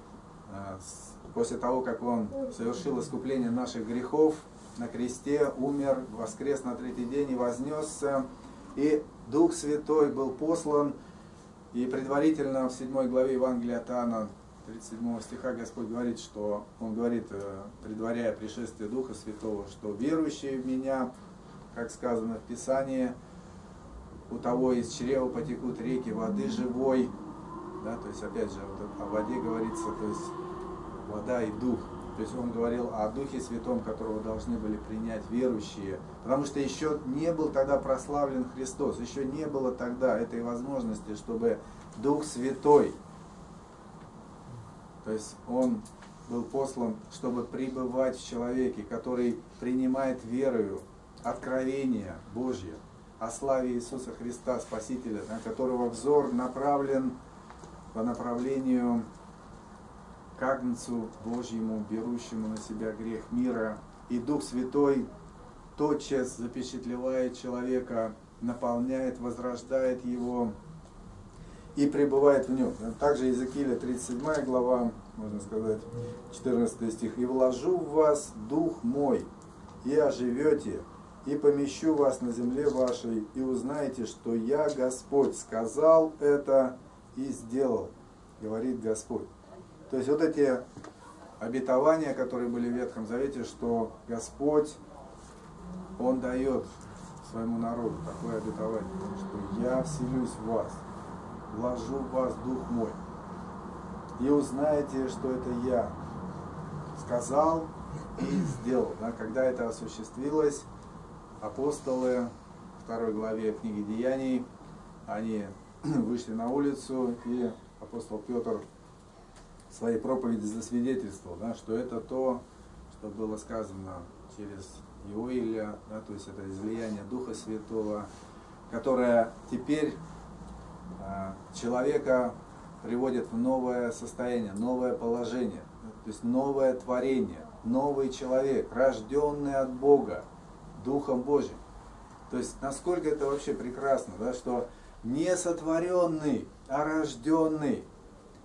после того, как Он совершил искупление наших грехов на кресте, умер, воскрес на третий день и вознесся. И Дух Святой был послан, и предварительно в седьмой главе Евангелия от Иоанна, тридцать седьмого стиха, Господь говорит, что Он говорит, предваряя пришествие Духа Святого, что верующие в Меня, как сказано в Писании, у того из чрева потекут реки воды живой. Да, то есть опять же вот о воде говорится, то есть вода и дух. То есть Он говорил о Духе Святом, которого должны были принять верующие. Потому что еще не был тогда прославлен Христос, еще не было тогда этой возможности, чтобы Дух Святой, то есть Он был послан, чтобы пребывать в человеке, который принимает верою откровение Божье о славе Иисуса Христа, Спасителя, на которого взор направлен по направлению к Агнцу Божьему, берущему на себя грех мира. И Дух Святой тотчас запечатлевает человека, наполняет, возрождает его и пребывает в нем. Также Иезекииля, тридцать седьмая глава, можно сказать, четырнадцатый стих. «И вложу в вас дух мой, и оживете, и помещу вас на земле вашей, и узнаете, что я Господь сказал это и сделал, говорит Господь». То есть вот эти обетования, которые были в Ветхом Завете, что Господь, Он дает своему народу такое обетование, что я вселюсь в вас, вложу в вас дух мой, и узнаете, что это я сказал и сделал. Да, когда это осуществилось, апостолы во второй главе книги Деяний, они вышли на улицу, и апостол Петр в своей проповеди засвидетельствовал, да, что это то, что было сказано через Иоиля, да, то есть это излияние Духа Святого, которое теперь э, человека приводит в новое состояние, новое положение, да, то есть новое творение, новый человек, рожденный от Бога, Духом Божьим. То есть насколько это вообще прекрасно, да, что не сотворенный, а рожденный.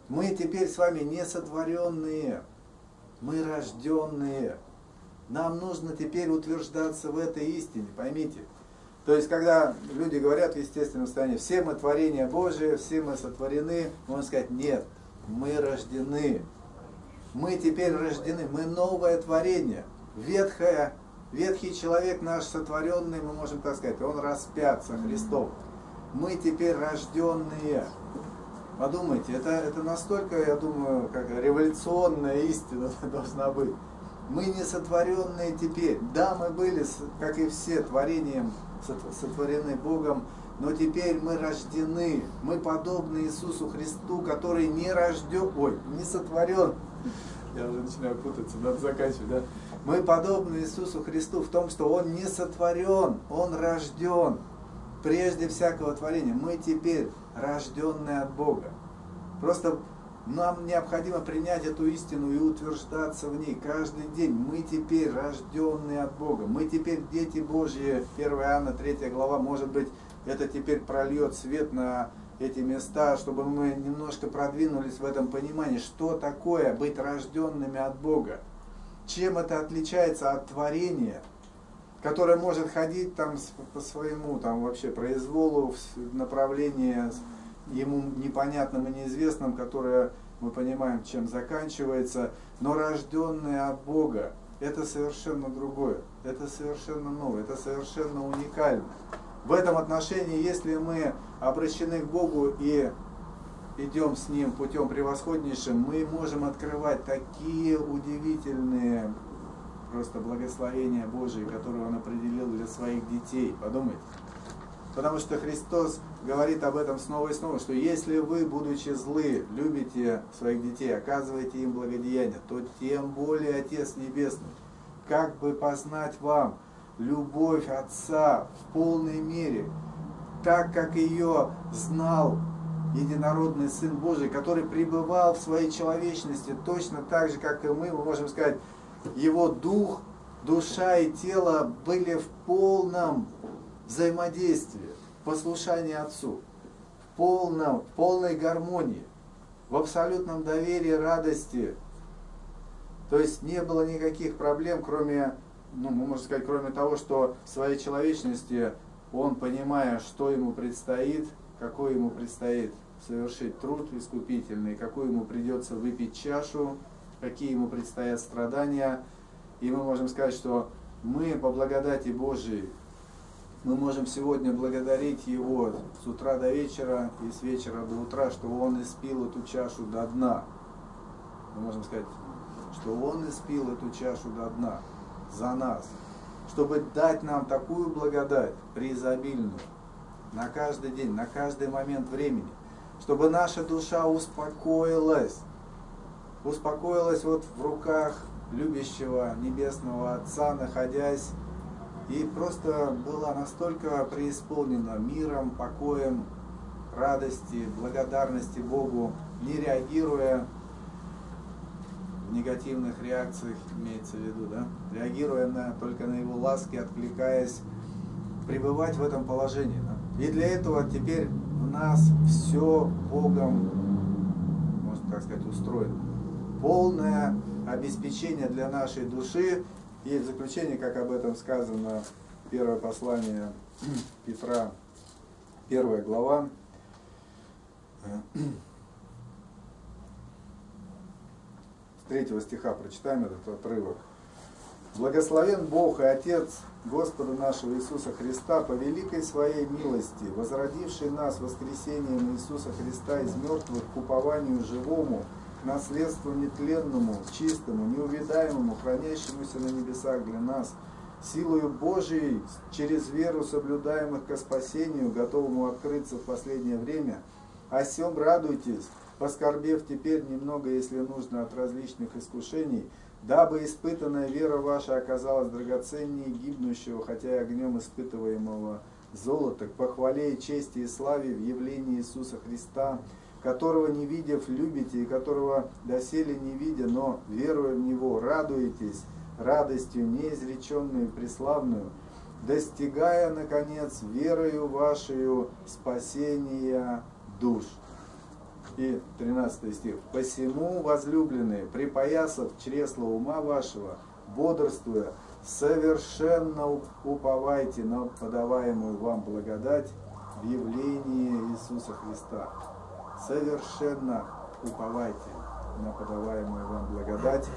Мы теперь с вами не сотворенные, мы рожденные. Нам нужно теперь утверждаться в этой истине, поймите. То есть, когда люди говорят в естественном состоянии, все мы творение Божие, все мы сотворены, можно сказать, нет, мы рождены. Мы теперь рождены, мы новое творение. Ветхое, ветхий человек наш сотворенный, мы можем так сказать, он распят со Христом. Мы теперь рожденные. Подумайте, это, это настолько, я думаю, как революционная истина должна быть. Мы не сотворенные теперь. Да, мы были, как и все, творением, сотворены Богом, но теперь мы рождены. Мы подобны Иисусу Христу, который не рожден, ой, не сотворен. Я уже начинаю путаться, надо заканчивать, да? Мы подобны Иисусу Христу в том, что Он не сотворен, Он рожден. Прежде всякого творения. Мы теперь рожденные от Бога. Просто нам необходимо принять эту истину и утверждаться в ней каждый день. Мы теперь рожденные от Бога. Мы теперь дети Божьи. первое Иоанна третья глава. Может быть, это теперь прольет свет на эти места, чтобы мы немножко продвинулись в этом понимании, что такое быть рожденными от Бога. Чем это отличается от творения, которое может ходить там по своему там вообще произволу в направлении ему непонятным и неизвестным, которое мы понимаем, чем заканчивается, но рожденное от Бога, это совершенно другое, это совершенно новое, это совершенно уникально. В этом отношении, если мы обращены к Богу и идем с Ним путем превосходнейшим, мы можем открывать такие удивительные просто благословения Божии, которые Он определил для своих детей. Подумайте. Потому что Христос говорит об этом снова и снова, что если вы, будучи злы, любите своих детей, оказываете им благодеяние, то тем более Отец Небесный, как бы познать вам любовь Отца в полной мере, так как ее знал единородный Сын Божий, который пребывал в своей человечности точно так же, как и мы, мы можем сказать, Его дух, душа и тело были в полном взаимодействии, послушании Отцу, в полном, в полной гармонии, в абсолютном доверии, радости. То есть не было никаких проблем, кроме, ну, мы можем сказать, кроме того, что в своей человечности он, понимая, что ему предстоит, какой ему предстоит совершить труд искупительный, какую ему придется выпить чашу, какие ему предстоят страдания. И мы можем сказать, что мы по благодати Божией, мы можем сегодня благодарить Его с утра до вечера и с вечера до утра, что Он испил эту чашу до дна. Мы можем сказать, что Он испил эту чашу до дна за нас, чтобы дать нам такую благодать преизобильную на каждый день, на каждый момент времени, чтобы наша душа успокоилась, успокоилась вот в руках любящего Небесного Отца, находясь, и просто была настолько преисполнена миром, покоем, радости, благодарности Богу, не реагируя в негативных реакциях, имеется в виду, да, реагируя на, только на Его ласки, откликаясь, пребывать в этом положении. Да. И для этого теперь в нас все Богом, можно так сказать, устроено. Полное обеспечение для нашей души. И в заключение, как об этом сказано, первое послание Петра, первая глава, с третьего стиха прочитаем этот отрывок. «Благословен Бог и Отец Господа нашего Иисуса Христа, по великой своей милости, возродивший нас воскресением Иисуса Христа из мертвых к упованию живому, к наследству нетленному, чистому, неувядаемому, хранящемуся на небесах для нас, силою Божией, через веру соблюдаемых ко спасению, готовому открыться в последнее время. О сем радуйтесь, поскорбев теперь немного, если нужно, от различных искушений, дабы испытанная вера ваша оказалась драгоценнее гибнущего, хотя и огнем испытываемого золота, к похвале и чести и славе в явлении Иисуса Христа, которого не видев любите, и которого доселе не видя, но веруя в Него, радуетесь радостью неизреченную и преславную, достигая, наконец, верою вашею спасения душ». И тринадцатый стих. «Посему, возлюбленные, припоясав чресла ума вашего, бодрствуя, совершенно уповайте на подаваемую вам благодать в явлении Иисуса Христа». Совершенно уповайте на подаваемую вам благодать.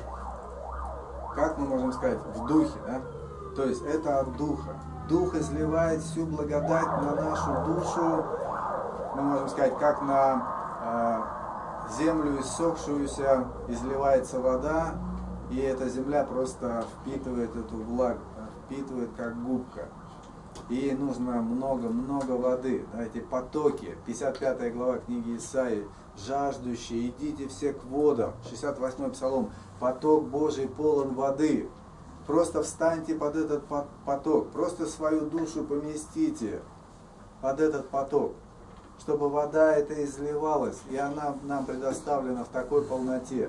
Как мы можем сказать? В духе, да? То есть это от духа. Дух изливает всю благодать на нашу душу. Мы можем сказать, как на э, землю иссохшуюся изливается вода, и эта земля просто впитывает эту влагу, да, впитывает как губка. И ей нужно много-много воды. Да, эти потоки. пятьдесят пятая глава книги Исаии. «Жаждущие, идите все к водам». шестьдесят восьмой псалом. «Поток Божий полон воды». Просто встаньте под этот поток. Просто свою душу поместите под этот поток, чтобы вода эта изливалась, и она нам предоставлена в такой полноте.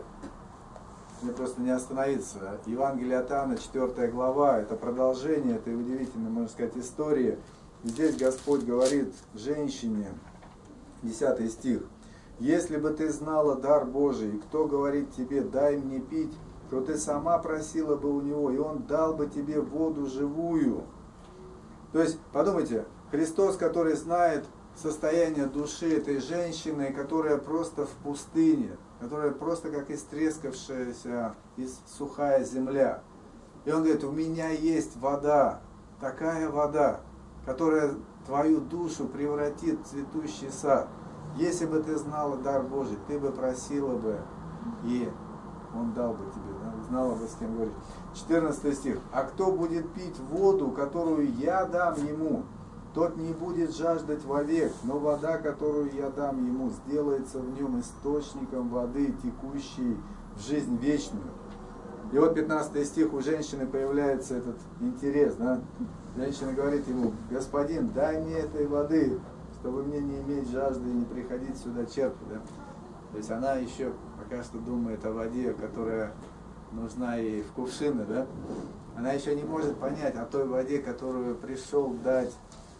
Мне просто не остановиться. Евангелие от Иоанна, четвёртая глава, это продолжение этой удивительной, можно сказать, истории. И здесь Господь говорит женщине, десятый стих. «Если бы ты знала дар Божий, и кто говорит тебе, дай мне пить, то ты сама просила бы у него, и он дал бы тебе воду живую». То есть, подумайте, Христос, который знает состояние души этой женщины, которая просто в пустыне, которая просто как истрескавшаяся из сухая земля. И он говорит, у меня есть вода, такая вода, которая твою душу превратит в цветущий сад. Если бы ты знала дар Божий, ты бы просила бы, и он дал бы тебе, да? Знала бы, с кем говорить. четырнадцатый стих. «А кто будет пить воду, которую я дам ему, тот не будет жаждать вовек, но вода, которую я дам ему, сделается в нем источником воды, текущей в жизнь вечную». И вот пятнадцатый стих, у женщины появляется этот интерес. Да? Женщина говорит ему, господин, дай мне этой воды, чтобы мне не иметь жажды и не приходить сюда черпать. Да? То есть она еще пока что думает о воде, которая нужна ей в кувшины. Да? Она еще не может понять о той воде, которую пришел дать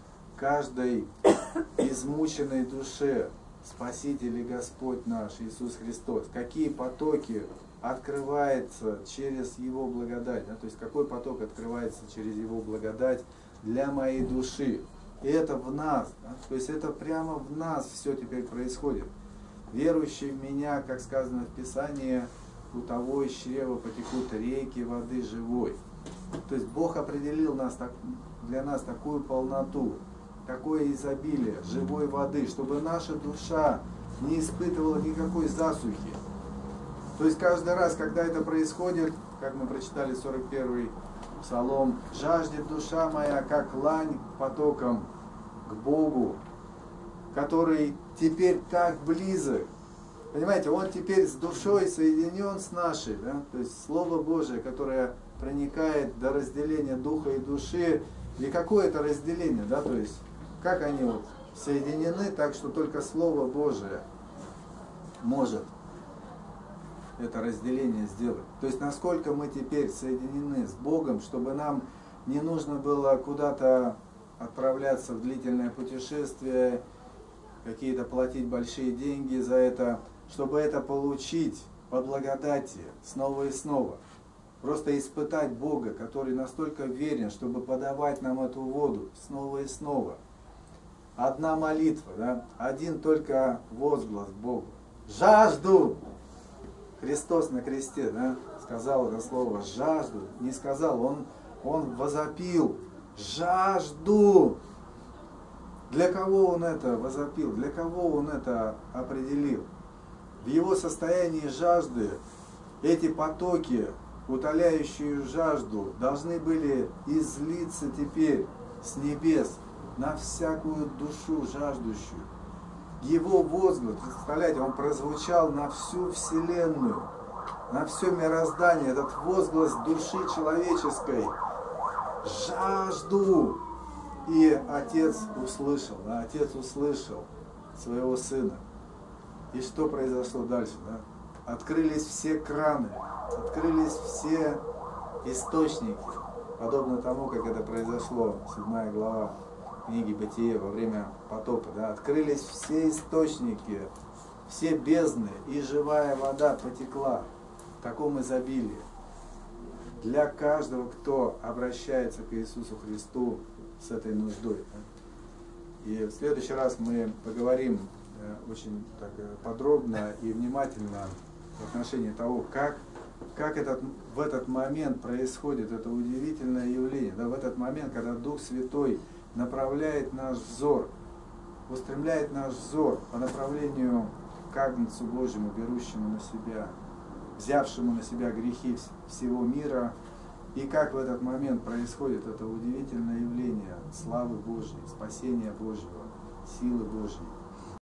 каждой измученной душе Спаситель и Господь наш Иисус Христос. Какие потоки открывается через Его благодать. Да? То есть какой поток открывается через Его благодать для моей души. И это в нас. Да? То есть это прямо в нас все теперь происходит. Верующий в меня, как сказано в Писании, у того из чрева потекут реки воды живой. То есть Бог определил нас, для нас такую полноту, такое изобилие живой воды, чтобы наша душа не испытывала никакой засухи. То есть каждый раз, когда это происходит, как мы прочитали сорок первый псалом, «Жаждет душа моя, как лань потоком к Богу, который теперь так близок». Понимаете, Он теперь с душой соединен с нашей. Да? То есть Слово Божие, которое проникает до разделения духа и души. И какое это разделение? Да? То есть как они вот соединены так, что только Слово Божие может это разделение сделать. То есть насколько мы теперь соединены с Богом, чтобы нам не нужно было куда-то отправляться в длительное путешествие, какие-то платить большие деньги за это, чтобы это получить по благодати снова и снова. Просто испытать Бога, который настолько верен, чтобы подавать нам эту воду снова и снова. Одна молитва, да? Один только возглас Богу. «Жажду!» Христос на кресте, да, сказал это слово «жажду». Не сказал, Он, он возопил «жажду». Для кого Он это возопил? Для кого Он это определил? В Его состоянии жажды эти потоки, утоляющие жажду, должны были излиться теперь с небес на всякую душу жаждущую. Его возглас, представляете, он прозвучал на всю вселенную, на все мироздание, этот возглас души человеческой. Жажду! И Отец услышал, да, Отец услышал своего Сына. И что произошло дальше? Да? Открылись все краны, открылись все источники, подобно тому, как это произошло, седьмая глава книги Бытия во время потопа. Да? Открылись все источники, все бездны, и живая вода потекла в таком изобилии для каждого, кто обращается к Иисусу Христу с этой нуждой. И в следующий раз мы поговорим очень так подробно и внимательно в отношении того, как, как этот, в этот момент происходит это удивительное явление. Да, в этот момент, когда Дух Святой направляет наш взор, устремляет наш взор по направлению к Агнцу Божьему, берущему на себя, взявшему на себя грехи всего мира, и как в этот момент происходит это удивительное явление славы Божьей, спасения Божьего, силы Божьей.